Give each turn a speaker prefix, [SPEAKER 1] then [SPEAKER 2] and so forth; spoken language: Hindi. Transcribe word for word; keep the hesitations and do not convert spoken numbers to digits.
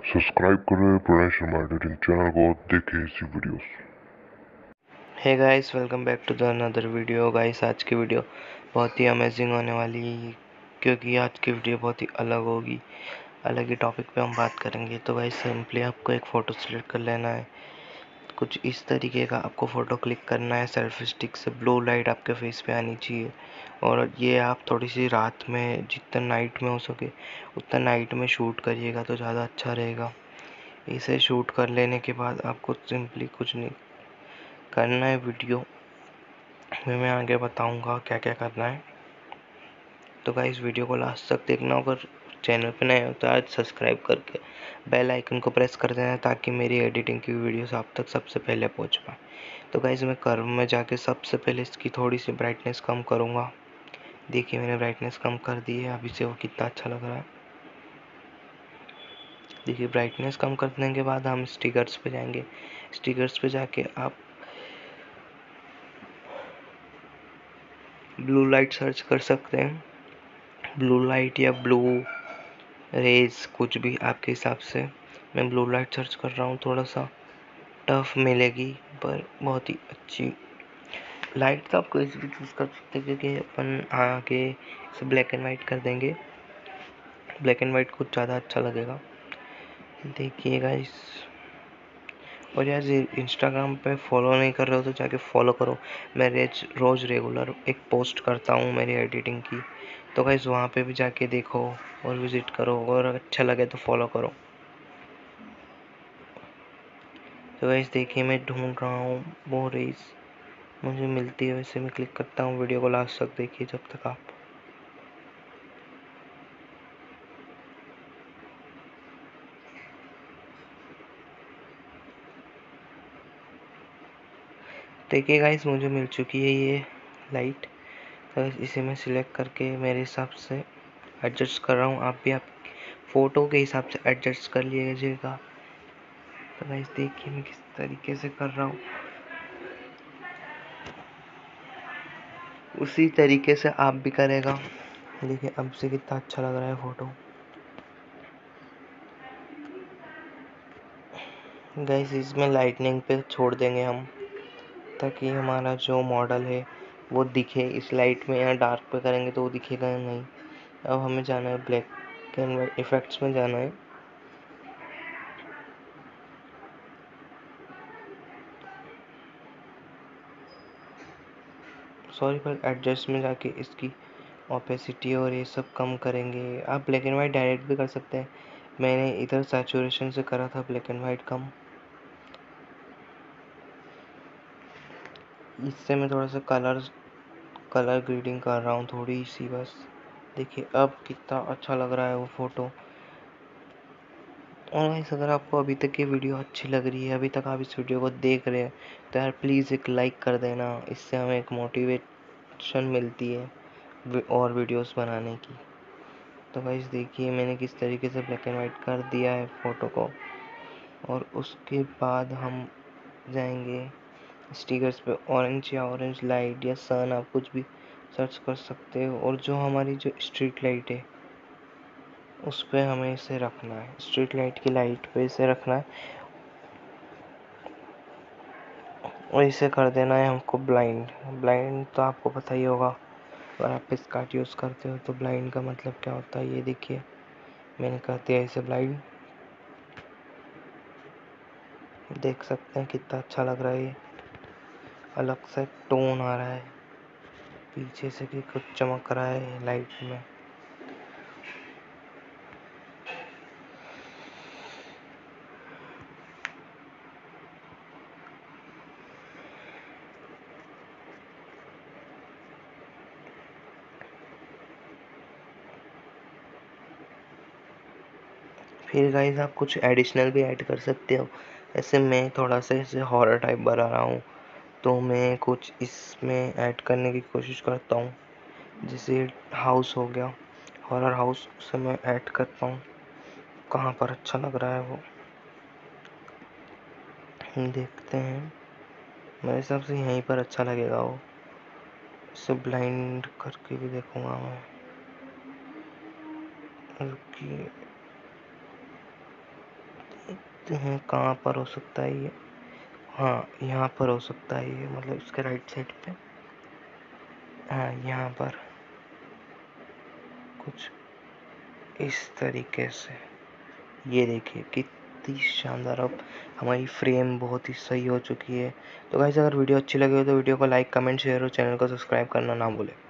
[SPEAKER 1] सब्सक्राइब करें प्रणय शर्मा एडिटिंग चैनल को, देखें इसी videos.
[SPEAKER 2] Hey guys, welcome back to the another video. Guys, आज की वीडियो बहुत ही अमेजिंग होने वाली है क्योंकि आज की वीडियो बहुत ही अलग होगी। अलग ही टॉपिक पे हम बात करेंगे। तो गाइस, सिंपली आपको एक फ़ोटो सेलेक्ट कर लेना है। कुछ इस तरीके का आपको फ़ोटो क्लिक करना है। सेल्फी स्टिक से ब्लू लाइट आपके फेस पे आनी चाहिए और ये आप थोड़ी सी रात में, जितना नाइट में हो सके उतना नाइट में शूट करिएगा तो ज़्यादा अच्छा रहेगा। इसे शूट कर लेने के बाद आपको सिंपली कुछ नहीं करना है। वीडियो में मैं आगे बताऊंगा क्या क्या करना है। तो गाइस, वीडियो को लास्ट तक देखना। अगर चैनल पे नए हो तो आज सब्सक्राइब करके बेल आइकन को प्रेस कर देना ताकि मेरी एडिटिंग की वीडियोस आप तक सबसे पहले पहुंच पाए। तो गाइस, मैं कर्व में जाके सबसे पहले इसकी थोड़ी सी ब्राइटनेस कम करूँगा। देखिए, मैंने ब्राइटनेस कम कर दी है। अभी से वो कितना अच्छा लग रहा है। देखिए, ब्राइटनेस कम करने के बाद हम स्टिकर्स पे जाएंगे। स्टिकर्स पे जाके आप ब्लू लाइट सर्च कर सकते हैं। ब्लू लाइट या ब्लू रेज, कुछ भी आपके हिसाब से। मैं ब्लू लाइट सर्च कर रहा हूँ। थोड़ा सा टफ मिलेगी पर बहुत ही अच्छी लाइट। तो आप कोई भी चूज़ कर सकते हैं क्योंकि अपन आगे इसे ब्लैक एंड वाइट कर देंगे। ब्लैक एंड वाइट कुछ ज़्यादा अच्छा लगेगा। देखिएगा इस और यार, इंस्टाग्राम पे फॉलो नहीं कर रहे हो तो जाके फॉलो करो। मैं रेज रोज़ रेगुलर एक पोस्ट करता हूँ मेरी एडिटिंग की। तो गाइस, वहाँ पे भी जाके देखो और विज़िट करो और अच्छा लगे तो फॉलो करो। तो गाइस, देखिए, मैं ढूंढ रहा हूँ वो रेस मुझे मिलती है, वैसे मैं क्लिक करता हूँ। वीडियो को लास्ट तक देखिए जब तक आप। देखिए गाइस, मुझे मिल चुकी है ये लाइट। तो इसे मैं सिलेक्ट करके मेरे हिसाब से एडजस्ट कर रहा हूँ। आप भी आप फ़ोटो के हिसाब से एडजस्ट कर लीजिएगा। तो गाइस, देखिए मैं किस तरीके से कर रहा हूँ, उसी तरीके से आप भी करेगा। देखिए अब से कितना अच्छा लग रहा है फ़ोटो। गाइस, इसमें लाइटनिंग पे छोड़ देंगे हम ताकि हमारा जो मॉडल है वो दिखे इस लाइट में। या डार्क पे करेंगे तो वो दिखेगा नहीं। अब हमें जाना है ब्लैक एंड वाइट इफेक्ट्स में जाना है। सॉरी, पर एडजस्ट में जाके इसकी ओपेसिटी और ये सब कम करेंगे। आप ब्लैक एंड वाइट डायरेक्ट भी कर सकते हैं। मैंने इधर सैचुरेशन से करा था ब्लैक एंड वाइट कम। इससे मैं थोड़ा सा कलर कलर ग्रेडिंग कर रहा हूँ थोड़ी सी बस। देखिए अब कितना अच्छा लग रहा है वो फ़ोटो। और गाइस, अगर आपको अभी तक ये वीडियो अच्छी लग रही है, अभी तक आप इस वीडियो को देख रहे हैं, तो यार प्लीज़ एक लाइक कर देना। इससे हमें एक मोटिवेशन मिलती है और वीडियोस बनाने की। तो गाइस, देखिए मैंने किस तरीके से ब्लैक एंड वाइट कर दिया है फ़ोटो को। और उसके बाद हम जाएंगे स्टिकर्स पे। ऑरेंज या ऑरेंज लाइट या सन, आप कुछ भी सर्च कर सकते हो। और जो हमारी जो स्ट्रीट लाइट है उस पे हमें इसे रखना है। स्ट्रीट लाइट की लाइट पे इसे रखना है और इसे कर देना है हमको ब्लाइंड। ब्लाइंड तो आपको पता ही होगा, अगर आप पिक्सआर्ट यूज़ करते हो तो ब्लाइंड का मतलब क्या होता है। ये देखिए मैंने कर दिया इसे ब्लाइंड। देख सकते हैं कितना अच्छा लग रहा है। ये अलग सा टोन आ रहा है पीछे से कि कुछ चमक रहा है लाइट में। फिर गाइस, आप कुछ एडिशनल भी ऐड कर सकते हो। ऐसे मैं थोड़ा सा इसे हॉरर टाइप बना रहा हूँ तो मैं कुछ इसमें ऐड करने की कोशिश करता हूँ। जैसे हाउस हो गया, हॉरर हाउस, उसे मैं ऐड करता हूँ। कहाँ पर अच्छा लग रहा है वो देखते हैं। मेरे हिसाब से यहीं पर अच्छा लगेगा वो। इसे ब्लाइंड करके भी देखूंगा मैं। रुकिए, देखते हैं कहाँ पर हो सकता है ये। हाँ, यहाँ पर हो सकता है ये, मतलब इसके राइट साइड पे। हाँ, यहाँ पर कुछ इस तरीके से। ये देखिए कितनी शानदार, अब हमारी फ्रेम बहुत ही सही हो चुकी है। तो गाइस, अगर वीडियो अच्छी लगी हो तो वीडियो को लाइक, कमेंट, शेयर और चैनल को सब्सक्राइब करना ना भूलें।